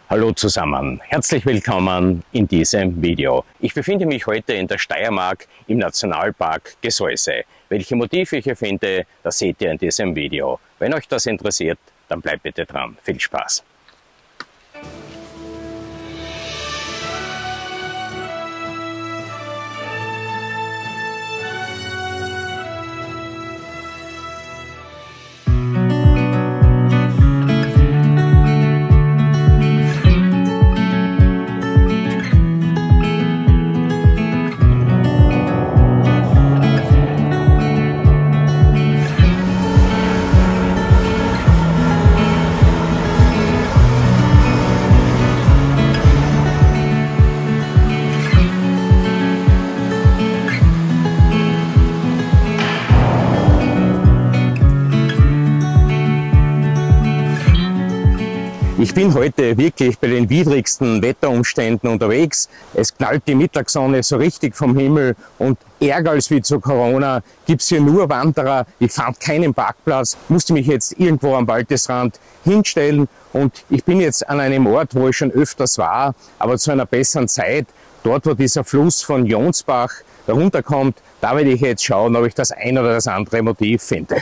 Hallo zusammen, herzlich willkommen in diesem Video. Ich befinde mich heute in der Steiermark im Nationalpark Gesäuse. Welche Motive ich hier finde, das seht ihr in diesem Video. Wenn euch das interessiert, dann bleibt bitte dran. Viel Spaß! Ich bin heute wirklich bei den widrigsten Wetterumständen unterwegs. Es knallt die Mittagssonne so richtig vom Himmel und ärger als wie zu Corona gibt es hier nur Wanderer. Ich fand keinen Parkplatz, musste mich jetzt irgendwo am Waldesrand hinstellen und ich bin jetzt an einem Ort, wo ich schon öfters war, aber zu einer besseren Zeit. Dort, wo dieser Fluss von Jonsbach runterkommt, da werde ich jetzt schauen, ob ich das ein oder das andere Motiv finde.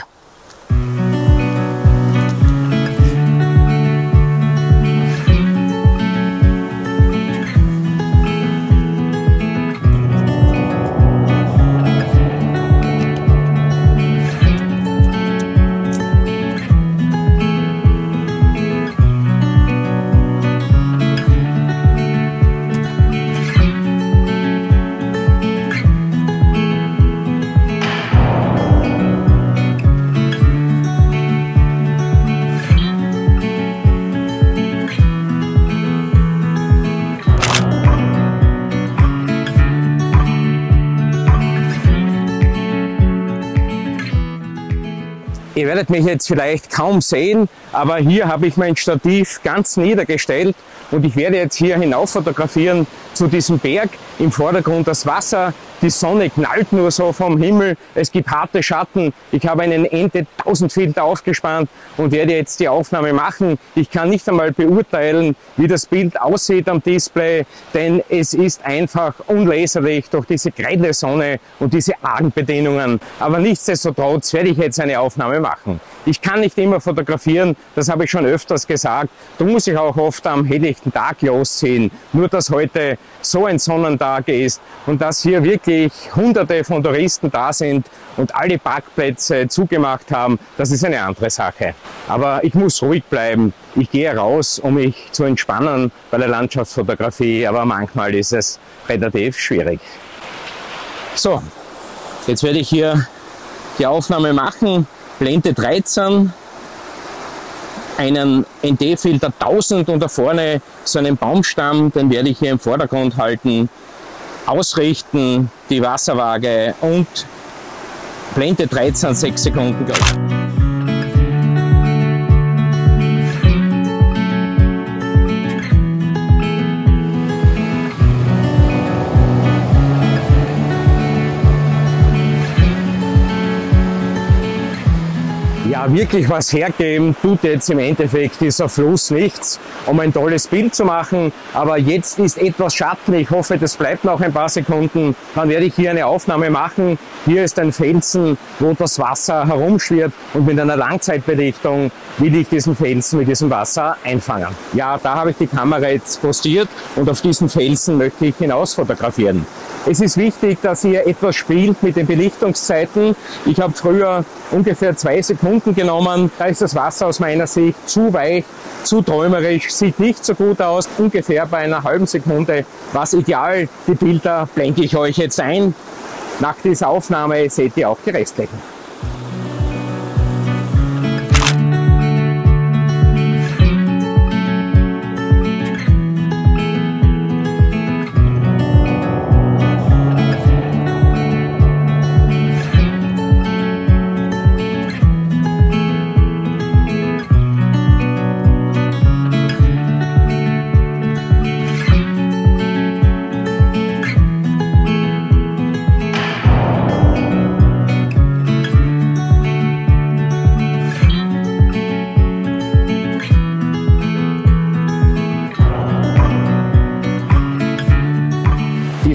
Ihr werdet mich jetzt vielleicht kaum sehen, aber hier habe ich mein Stativ ganz niedergestellt und ich werde jetzt hier hinauf fotografieren zu diesem Berg. Im Vordergrund das Wasser, die Sonne knallt nur so vom Himmel, es gibt harte Schatten. Ich habe einen Ente 1000 Filter aufgespannt und werde jetzt die Aufnahme machen. Ich kann nicht einmal beurteilen, wie das Bild aussieht am Display, denn es ist einfach unleserlich durch diese grelle Sonne und diese argen Bedingungen. Aber nichtsdestotrotz werde ich jetzt eine Aufnahme machen. Ich kann nicht immer fotografieren, das habe ich schon öfters gesagt. Da muss ich auch oft am helllichten Tag losziehen. Nur dass heute so ein Sonnentag ist und dass hier wirklich Hunderte von Touristen da sind und alle Parkplätze zugemacht haben, das ist eine andere Sache. Aber ich muss ruhig bleiben. Ich gehe raus, um mich zu entspannen bei der Landschaftsfotografie, aber manchmal ist es relativ schwierig. So, jetzt werde ich hier die Aufnahme machen. Blende 13, einen ND-Filter 1000 und da vorne so einen Baumstamm, den werde ich hier im Vordergrund halten, ausrichten, die Wasserwaage und Blende 13, 6 Sekunden gleich. Ja, wirklich was hergeben tut jetzt im Endeffekt dieser Fluss nichts, um ein tolles Bild zu machen. Aber jetzt ist etwas Schatten. Ich hoffe, das bleibt noch ein paar Sekunden. Dann werde ich hier eine Aufnahme machen. Hier ist ein Felsen, wo das Wasser herumschwirrt und mit einer Langzeitbelichtung will ich diesen Felsen mit diesem Wasser einfangen. Ja, da habe ich die Kamera jetzt postiert und auf diesen Felsen möchte ich hinaus fotografieren. Es ist wichtig, dass ihr etwas spielt mit den Belichtungszeiten. Ich habe früher ungefähr 2 Sekunden genommen. Da ist das Wasser aus meiner Sicht zu weich, zu träumerisch, sieht nicht so gut aus. Ungefähr bei einer halben Sekunde war es ideal. Die Bilder blende ich euch jetzt ein. Nach dieser Aufnahme seht ihr auch die restlichen.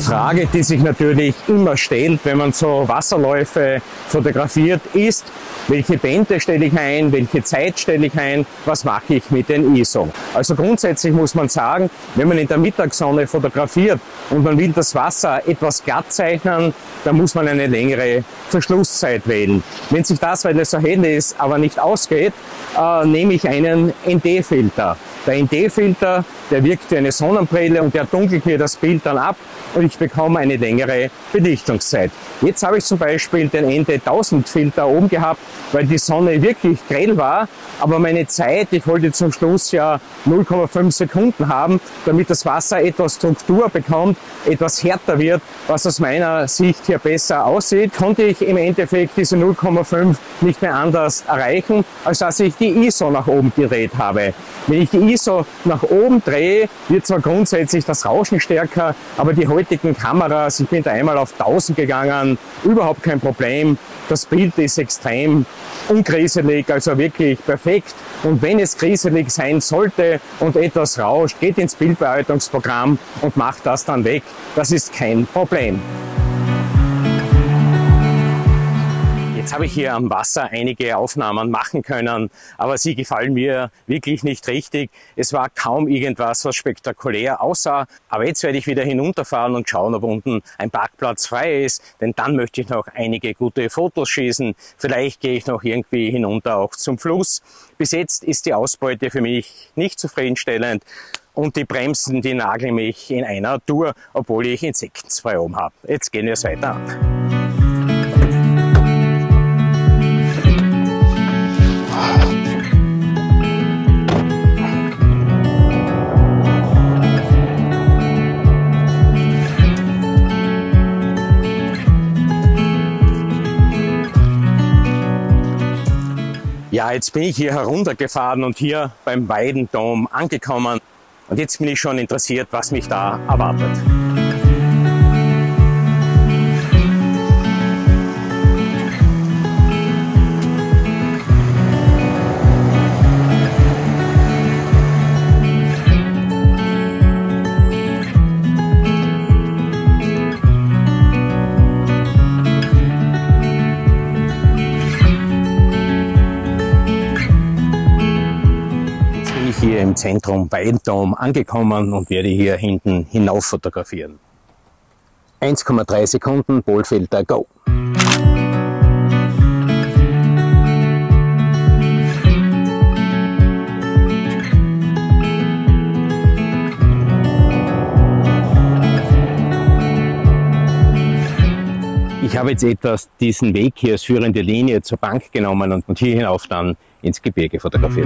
Frage, die sich natürlich immer stellt, wenn man so Wasserläufe fotografiert, ist, welche Bände stelle ich ein, welche Zeit stelle ich ein, was mache ich mit den ISO. Also grundsätzlich muss man sagen, wenn man in der Mittagssonne fotografiert und man will das Wasser etwas glatt zeichnen, dann muss man eine längere Verschlusszeit wählen. Wenn sich das, weil es so hell ist, aber nicht ausgeht, nehme ich einen ND-Filter. Der ND-Filter, der wirkt wie eine Sonnenbrille und der dunkelt mir das Bild dann ab und ich bekomme eine längere Belichtungszeit. Jetzt habe ich zum Beispiel den ND 1000 Filter oben gehabt, weil die Sonne wirklich grell war, aber meine Zeit, ich wollte zum Schluss ja 0,5 Sekunden haben, damit das Wasser etwas Struktur bekommt, etwas härter wird, was aus meiner Sicht hier besser aussieht, konnte ich im Endeffekt diese 0,5 nicht mehr anders erreichen, als dass ich die ISO nach oben gedreht habe. Wenn ich die ISO nach oben drehe, wird zwar grundsätzlich das Rauschen stärker, aber die heutigen Kameras, ich bin da einmal auf 1000 gegangen, überhaupt kein Problem. Das Bild ist extrem unkriselig, also wirklich perfekt. Und wenn es kriselig sein sollte und etwas rauscht, geht ins Bildbearbeitungsprogramm und macht das dann weg. Das ist kein Problem. Jetzt habe ich hier am Wasser einige Aufnahmen machen können, aber sie gefallen mir wirklich nicht richtig. Es war kaum irgendwas, was spektakulär aussah. Aber jetzt werde ich wieder hinunterfahren und schauen, ob unten ein Parkplatz frei ist, denn dann möchte ich noch einige gute Fotos schießen. Vielleicht gehe ich noch irgendwie hinunter auch zum Fluss. Bis jetzt ist die Ausbeute für mich nicht zufriedenstellend. Und die Bremsen, die nageln mich in einer Tour, obwohl ich Insektenspray oben habe. Jetzt gehen wir es weiter an. Ja, jetzt bin ich hier heruntergefahren und hier beim Weidendom angekommen. Und jetzt bin ich schon interessiert, was mich da erwartet. Hier im Zentrum Weidendom angekommen und werde hier hinten hinauf fotografieren. 1,3 Sekunden, Polfilter, go! Ich habe jetzt etwas diesen Weg hier als führende Linie zur Bank genommen und hier hinauf dann ins Gebirge fotografiert.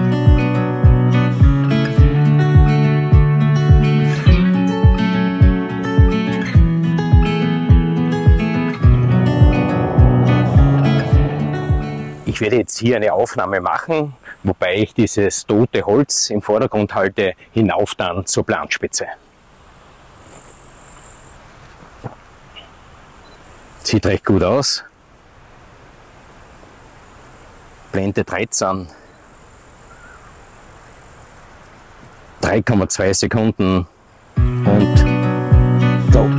Ich werde jetzt hier eine Aufnahme machen, wobei ich dieses tote Holz im Vordergrund halte, hinauf dann zur Planspitze. Sieht recht gut aus. Blende 13. 3,2 Sekunden und go!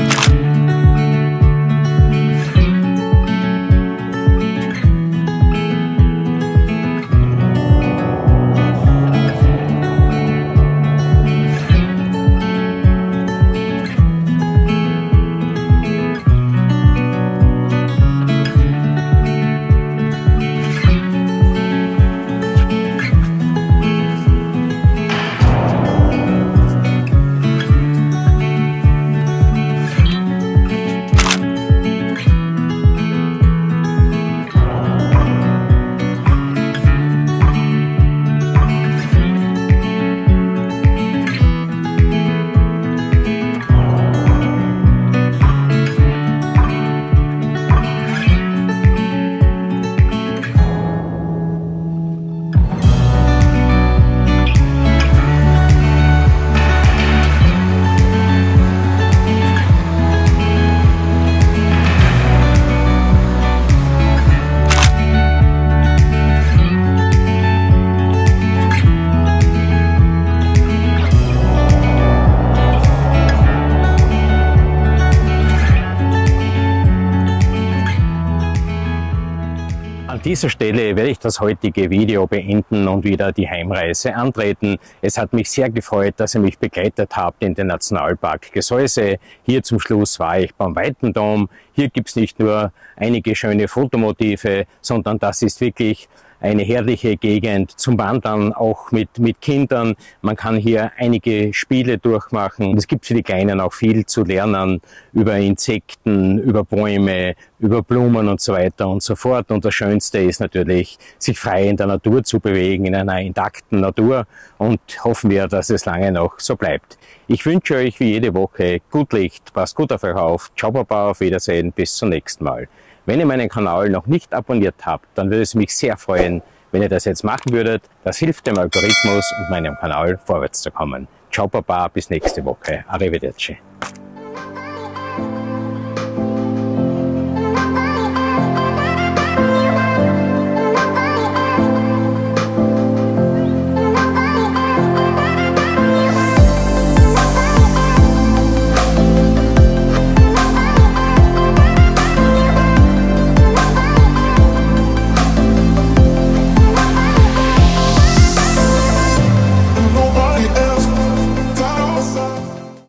dieser Stelle werde ich das heutige Video beenden und wieder die Heimreise antreten. Es hat mich sehr gefreut, dass ihr mich begleitet habt in den Nationalpark Gesäuse. Hier zum Schluss war ich beim Weitendom. Hier gibt es nicht nur einige schöne Fotomotive, sondern das ist wirklich eine herrliche Gegend zum Wandern, auch mit Kindern. Man kann hier einige Spiele durchmachen. Es gibt für die Kleinen auch viel zu lernen über Insekten, über Bäume, über Blumen und so weiter und so fort. Und das Schönste ist natürlich, sich frei in der Natur zu bewegen, in einer intakten Natur. Und hoffen wir, dass es lange noch so bleibt. Ich wünsche euch wie jede Woche gut Licht, passt gut auf euch auf. Ciao Baba, auf Wiedersehen, bis zum nächsten Mal. Wenn ihr meinen Kanal noch nicht abonniert habt, dann würde es mich sehr freuen, wenn ihr das jetzt machen würdet. Das hilft dem Algorithmus und meinem Kanal vorwärts zu kommen. Ciao Baba, bis nächste Woche. Arrivederci.